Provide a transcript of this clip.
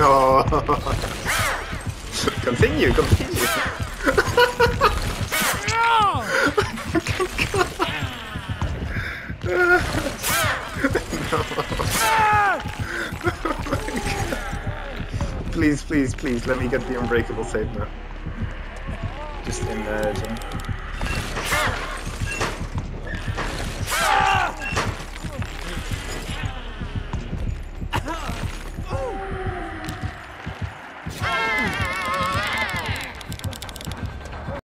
No. Continue. Please, let me get the unbreakable save now. Just imagine.